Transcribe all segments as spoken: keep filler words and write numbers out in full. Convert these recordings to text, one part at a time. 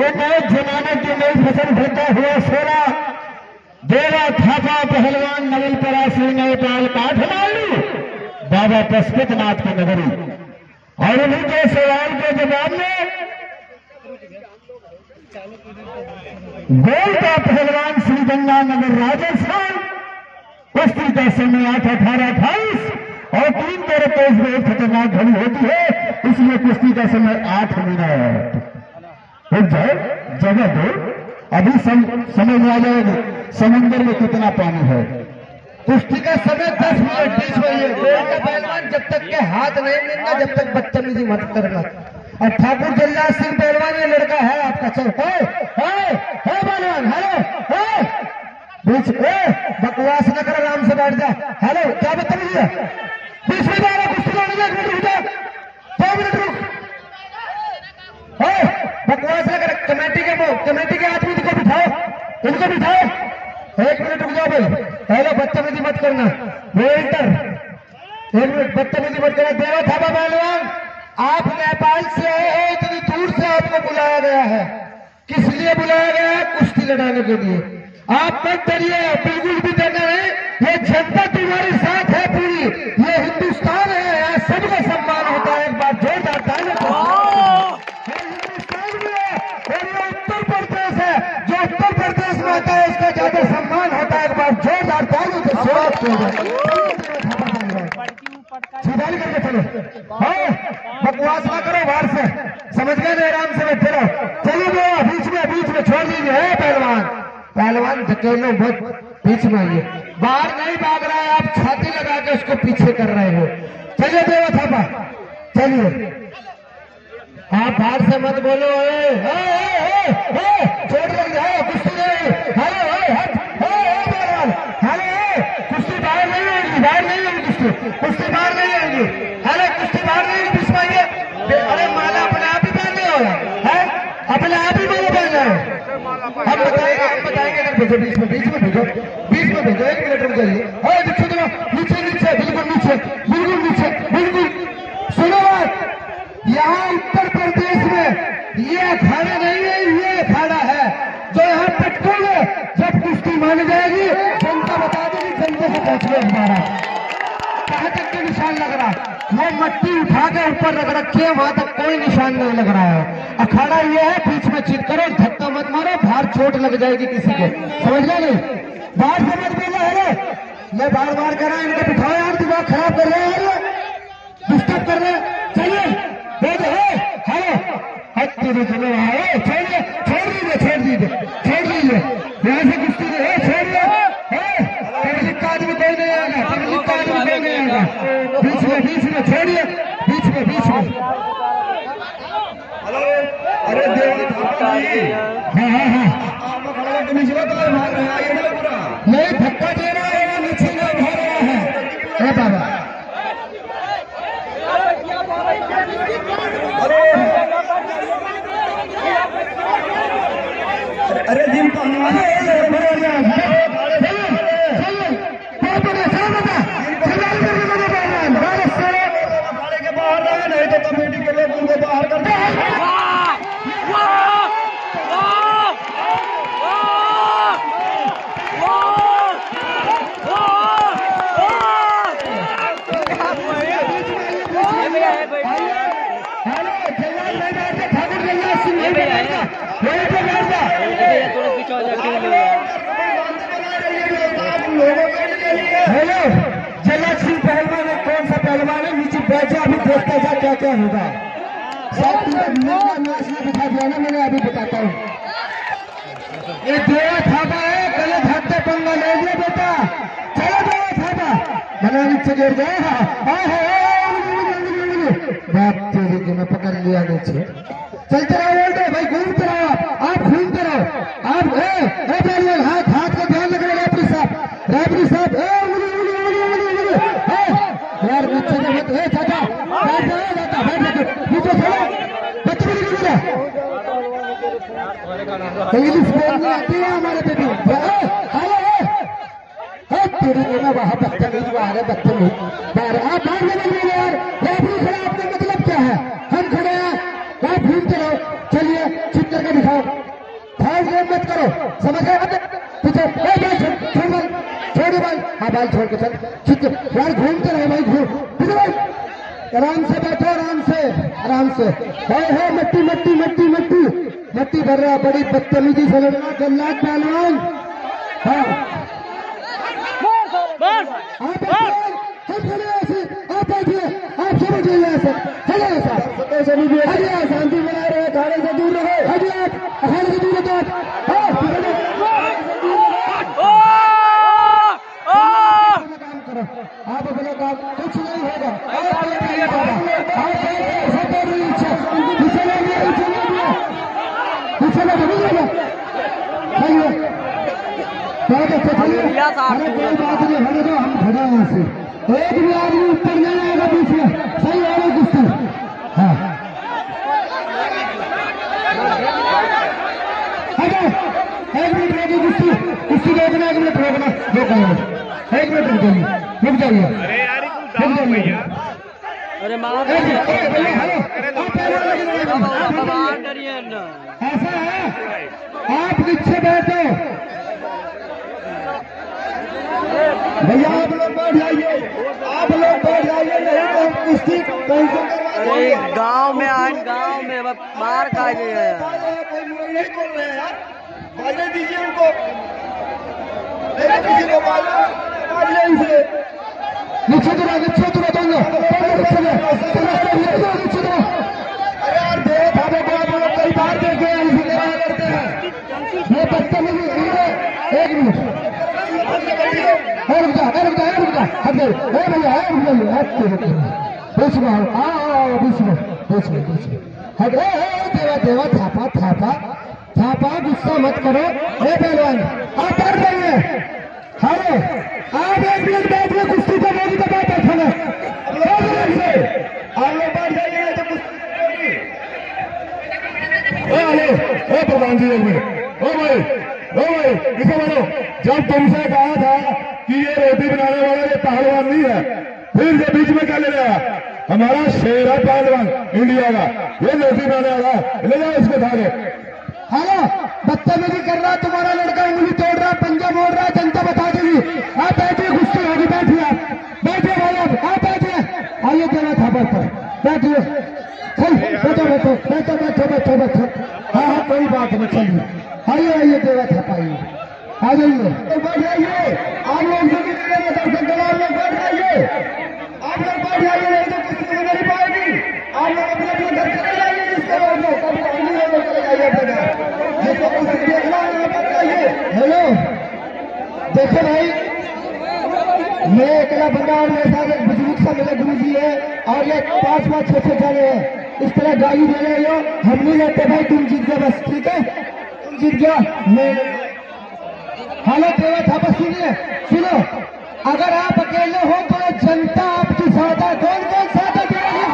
नए जमाने की नई फसल भरता हुआ सोरा देवा थापा पहलवान नवल परासी नेपाल काठमांडू बाबा पशुपतिनाथ की नगरी। और उन्हीं के सवाल के जवाब में गोल का पहलवान श्री गंगानगर राजस्थान। कुश्ती का समय आठ अठारह अट्ठाईस और तीन तेरह तेईस में एक खतरनाक घड़ी होती है, इसलिए कुश्ती का समय आठ मिनट। रुक जाए, जगह दो, अभी सम, समझ में आ जाएगा समंदर में कितना पानी है। कुश्ती का समय दस मिनट बीच में ये गोल का पहलवान जब तक के हाथ नहीं मिलना जब तक बदतमीजी मत करना। और ठाकुर जल्लाद सिंह पहलवान ये लड़का है आपका। चल पहलवान हेलो बीच बकवास न कर, आराम से बैठ जा। हेलो क्या बदतमीजी है, बीच में जा रहा कुश्ती लड़ने, एक मिनट रुक जा, दो मिनट रुक। बकवास न कर, कमेटी के कमेटी के आदमी को बिठाओ, इनको बिठाओ, एक मिनट रुक जाओ भाई। हेलो बदतमीजी मत करना, वेल्टर एक मिनट बदतमीजी मत करना। देवा थापा पहलवान आप नेपाल से आए हो, इतनी दूर से आपको बुलाया गया है, किस लिए बुलाया गया है? कुश्ती लड़ाने के लिए। आप मत डरिए, बिल्कुल भी डरना नहीं, ये जनता तुम्हारे साथ है पूरी, ये हिंदुस्तान है, यहाँ सबका सम्मान होता है। एक बार जोरदार तालियां हिंदुस्तान में है और ये उत्तर प्रदेश है, जो उत्तर प्रदेश में आता है उसका ज्यादा सम्मान होता है। एक बार जोरदार तालियों के स्वागत सीधा करके चलो, बकवास ना करो, बाहर से समझ गए, आराम से बैठे रहो। चलिए वो बीच में बीच में छोड़ दीजिए। है पहलवान पहलवान धकेलो मत, बीच में आइए, बाहर नहीं भाग रहा है, आप छाती लगा के उसको पीछे कर रहे हो। चलिए देवा थापा चलिए, आप बाहर से मत बोलो, छोड़ लग जाओ कुश्ती नहीं। हेलो पहलवान हेलो, कुश्ती बाहर नहीं आएगी, बाहर नहीं आएगी कुश्ती, कुश्ती बाहर नहीं आएगी। हेलो कुश्ती बाहर नहीं आएगी, बीच में आइए। अरे माला अपने आप ही पहन रहे हो, है अपने आप ही माला पहन रहे हो। हम बताएंगे हम बताएंगे अगर भेजो, बीच में बीच में भेजो, बीच में भेजो, एक मिनट रुक जाइए। और नीचे देखो, नीचे नीचे बिल्कुल नीचे, बिल्कुल नीचे, बिल्कुल सुनो बात, यहाँ उत्तर प्रदेश में ये अखाड़ा नहीं है, ये अखाड़ा है जो यहाँ पटकोगे जब कुश्ती मानी जाएगी, जनता बता देगी, जनता से पहुंच गए हमारा कहाँ तक के निशान लग रहा, वो मट्टी उठा के ऊपर रख रखी है, वहां तक कोई निशान नहीं लग रहा है। अखाड़ा ये है, बीच में चित करो, धक्का मत मारो, बाहर चोट लग जाएगी किसी को, समझ गया नहीं? बाहर से मत बोलो, है मैं बार बार कह रहा हूं, इनको बिठाओ यार, दिमाग खराब कर रहे हैं, डिस्टर्ब कर रहे हैं। चलिए हेलो छोड़िए, छोड़ दीजिए, छोड़ दीजिए, छोड़ दीजिए, यहाँ से कुश्ती है, छोड़िए, पब्लिक का आदमी कोई नहीं आएगा, पब्लिक का आदमी कोई नहीं आएगा, बीच में बीच में छोड़िए, बीच में बीच में। हेलो अरे देवा थापा जी, हाँ हाँ हाँ आपको खड़ा करके नीचे भाग रहा है, ये पूरा नहीं धक्का दे रहा है, नीचे नहीं भाग रहा है। बाबा अरे दिन पहलवान के बाहर रहे, नहीं तो कमेटी के लोग उनको बाहर करते हैं। हेलो जल्लाद सिंह पहलवान है, कौन सा पहलवान है, नीचे बैठ जा, अभी देखते जा क्या क्या होगा। साथ में नाचना दिखा दिया ना मैंने, अभी बताता हूँ। ये देवा थापा है, गलत हाथ से पंगा ले लिया बेटा, चलो देवा थापा मैंने नीचे गिर गया, बात तेरी की मैं पकड़ लिया नीचे। चलते रहो बोलते भाई, घूमते रहो, आप घूमते रहो, आप पहलवान हाथ हाथ का ध्यान रखना। रेफरी साहब रेफरी साहब यार नीचे से मत, ए चाचा बैठ जाओ, चाचा बैठ जाओ, नीचे चलो, बच्चे भी नहीं इंग्लिश बोलने आती है हमारे बेटी। हेलो तेरी मैं वहां बदतमीज बाहर है, बदतमीज बाहर, आप बाहर निकल यार, रेफरी खड़ा, आपका मतलब क्या है? हम खड़े हैं, आप घूमते रहो, चलिए चिप करके दिखाओ। करो, समझ गए? पीछे छोड़ भाई, छोड़ भाई, हाँ बाल छोड़ के चल, ठीक है यार, घूमते रहे भाई, घूम पीछे भाई, आराम से बैठो, आराम से, आराम से। है है मट्टी मट्टी मट्टी मट्टी मट्टी भर रहा, बड़ी बदतमीजी से लड़ना जल्लाद पहलवान। हाँ आप खड़े ऐसे, आप बैठिए, आप समझ जाइए ऐसे, खड़े ऐसा हटिए, शांति बनाए रहे, अखाड़े से दूर रहे, हटिए आप, अखाड़े से दूर रहे आप, काम करो, आप अपना काम, कुछ नहीं होगा, बहुत अच्छा चलिए, कोई बात नहीं, हमें दो, हम खड़े हैं ऐसे, एक भी आदमी ऊपर नहीं आएगा बीच में, सही हो रही कुश्ती। हाँ एक मिनट रोकी कुश्ती, कुश्ती रोकना, एक मिनट रोकना, रोकना, एक मिनट रुक जाइए, रुक जाइए, रुक जाइए। अरे ऐसा है, आप नीचे बैठो भैया, आप लोग बैठ जाइए, आप लोग बैठ जाइए, नहीं तो हम कुश्ती कहीं से करवा देंगे। गाँव में आए, गाँव में बाहर खा गए हैं, कोई मुरई नहीं तोड़ रहे हैं यार, बाजने दीजिए उनको, किसी को बाजने इसे नीचे तो नीचे तो बताऊंगा, नीचे तो अरे यार देव भावे को आप लोग कई बार देखे हैं, इसी तरह करते हैं ये बदतमीजी। एक मिनट रुक जा, रुक जा, रुक जा, हट गए भैया, रुक जाइए, हट के बीच में आओ, बीच में, बीच में, बीच में हट गए। देवा देवा थापा थापा थापा, गुस्सा मत करो, हे पहलवान आप बैठ जाइए, अरे आप एक मिनट बैठिए, कुश्ती का मोदी का बात बैठना, आप लोग बैठ जाइए तो कुश्ती। ओ प्रधान जी एक मिनट, ओ भाई, ओ भाई इसे बोलो, जब तुमसे कहा था कि ये रोटी बनाने वाला ये पहलवान नहीं है, फिर ये बीच में क्या ले रहा? हमारा शेर है पहलवान इंडिया का, ये रोटी बनाने वाला, ले जाओ इसको खा लो। हेलो, बदतमीजी कर रहा, तुम्हारा लड़का उंगली तोड़ रहा, पंजा मोड़ रहा, जनता बता देगी। आप बैठिए, गुस्से होगी, बैठिए आप, बैठिए भाई आप, आप बैठिए, आइए देवा थापर पर बैठिए, चल बैठो बैठो बैठो बैठो बैठो बैठो, हाँ हाँ कोई बात नहीं, चलिए आइए आइए देवा थाप आइए, आ जाइए, तो बैठ जाइए, आप लोग जो भी दर्शक दलाल लोग बैठ जाइए, आप लोग बैठ जाइए, नहीं तो किसी को नहीं पाएगी, आप लोग अपने अपने घर चले जाइए, जिसको चले जाइए अपने घर, जिसको कुछ देखना है बैठ जाइए। हेलो देखो भाई, मैं अकेला बंदा और मेरे साथ एक बुजुर्ग सा मेरे गुरु जी है, और ये पांच पांच छह छह जाने हैं, इस तरह गाली दे रहे हो, हम नहीं लेते भाई, तुम जीत गए बस, ठीक है, तुम जीत गया, मैं हालत देवा था बस। सुनिए, सुनो, अगर आप अकेले हो तो जनता आपकी साथ है, कौन कौन साथ है?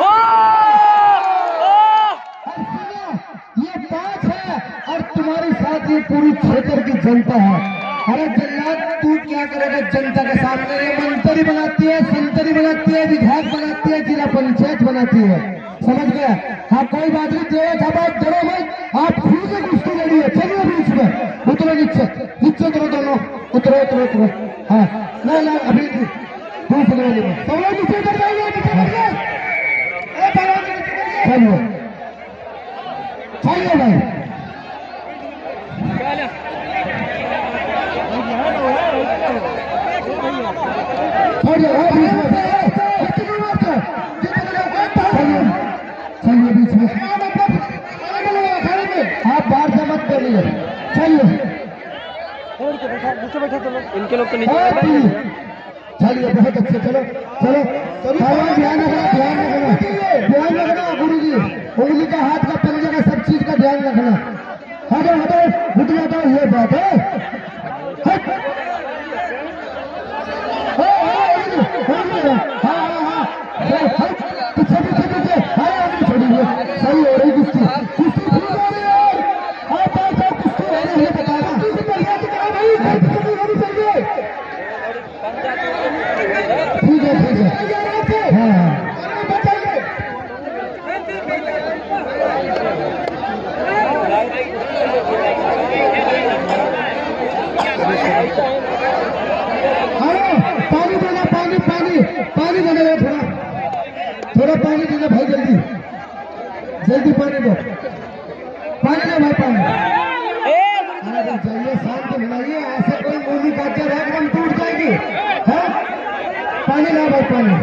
ये पांच है और तुम्हारे साथ ये पूरी क्षेत्र की जनता है। अरे जल्लाद तू क्या करेगा जनता के सामने? ये मंत्री बनाती है, संतरी बनाती है, विधायक बनाती है, जिला पंचायत बनाती है, समझ गया? हाँ कोई बात नहीं, देवा था बात डरो मत, आप फिर से कुश्ती लड़िए, चलिए बीच में, उतरो नीचे, नीचे उतरो दोनों, उतरो उतरो उतरो, हाँ ना ना अभी दूसरे वाले में सब लोग नीचे उतर जाइए, चलिए चलिए भाई, चलिए बीच में, आप बाहर से मत करिए, चलिए इनके लोग तो नीचे, चलिए बहुत अच्छे, चलो चलो ध्यान रखना, ध्यान रखना, ध्यान रखना गुरु जी, उंगली का, हाथ का, पंजे का, सब चीज का ध्यान रखना। हटो हटो उठ जाता, ये बात है, हाँ हाँ हाँ पीछे पीछे पीछे, हाँ आगे छोड़िए, सही हो रही कुश्ती, कुश्ती ठीक हो रही है, आप ऐसा कुश्ती हो रही है, बताना ठीक है ठीक है, हाँ हाँ बताइए। पानी देना भाई, जल्दी जल्दी पानी दो, पानी दो भाई, पानी अरे चाहिए, शांति बनाइए, ऐसा कोई मूवी का एकदम टूट जाएगी है। पानी ला भाई, पानी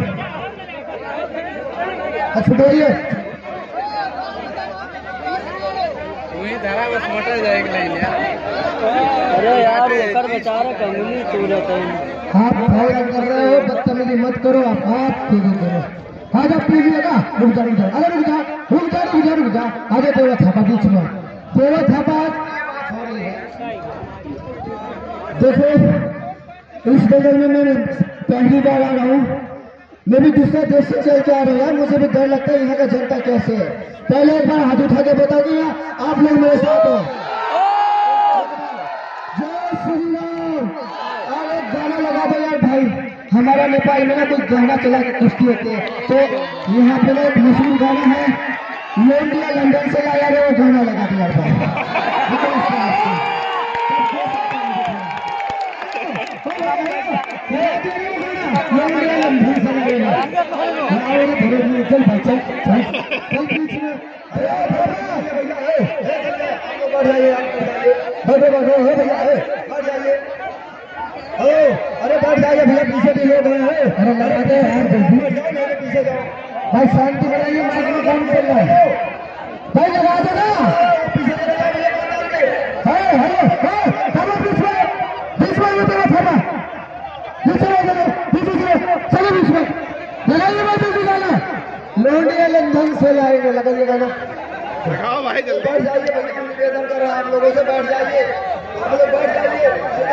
छुटोइए, बस मोटर जाएगी। अरे यार ऊपर बेचारा कंगनी सूरत है। आप भावना कर रहे हो, बदतमीजी मत करो, आप हाथ सीधे करो। आज आप पीजिएगा, रुक जा रुक जा, अरे रुक जा रुक जा रुक जा रुक जा, आगे देवा थापा बीच में, देवा थापा। देखो इस बगल में मैं पहली बार आ रहा हूँ, मैं भी दूसरे देश से चल के आ रहा हूँ यार, मुझे भी डर लगता है यहाँ का जनता कैसे है। पहले एक बार हाथ उठा के बता दिया आप लोग मेरे साथ हो। जय श्री राम। और एक गाना लगा दो यार भाई, हमारा नेपाल में ना कोई गाना चला के कुश्ती होती है, तो यहाँ पे ना एक मशहूर गाना है, लोंडिया लंदन से लाया रे, वो गाना लगा दो यार भाई। चल भाई चल चल बीच में, अरे बैठ जाइए भैया, पीछे भी लोग हैं। अरे लगाते हैं पीछे जाओ भाई, शांति बनाइए, माइक में काम चल रहा है भाई, लगा दो ना पीछे बीच में बीच में ये तेरा थामा चलो बीच में लगाइए भाई, जल्दी गाना लोंडिया लंदन से लाएंगे, लगाइए गाना भाई, जल्दी बैठ जाइए भाई, हम निवेदन कर रहे हैं आप लोगों से, बैठ जाइए आप लोग, बैठ जाइए।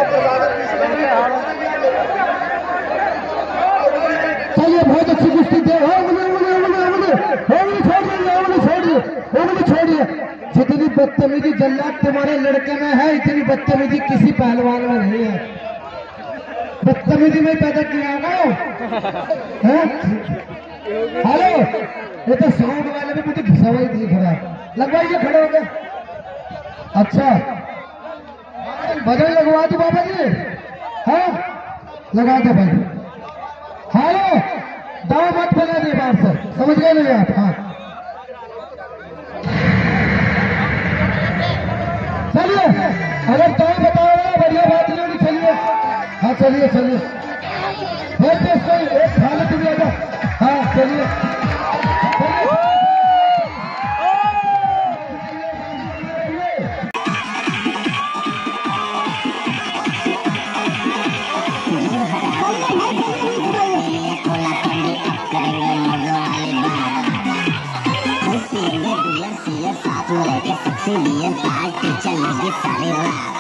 चलिए बहुत अच्छी कुश्ती थे, छोड़िए छोड़िए, जितनी बदतमीजी जल्लाद तुम्हारे लड़के में है, इतनी बदतमीजी किसी पहलवान में नहीं है। बदतमीजी में पैदा किया ना। हेलो, ये तो साउंड वाले में मुझे घिसा हुआ ही दिख रहा है, लगवाइए, खड़े हो गए। अच्छा बजन लगवा दो बाबा जी, हाँ लगा दो भाई। हेलो, दाव मत बना दिए बाहर से, समझ गए नहीं आप? हाँ चलिए, अगर दाव बताओ बढ़िया बात नहीं होगी, चलिए हाँ चलिए चलिए, एक हालत भी आएगा। हाँ चलिए पार्टी चलेगी सारी रात।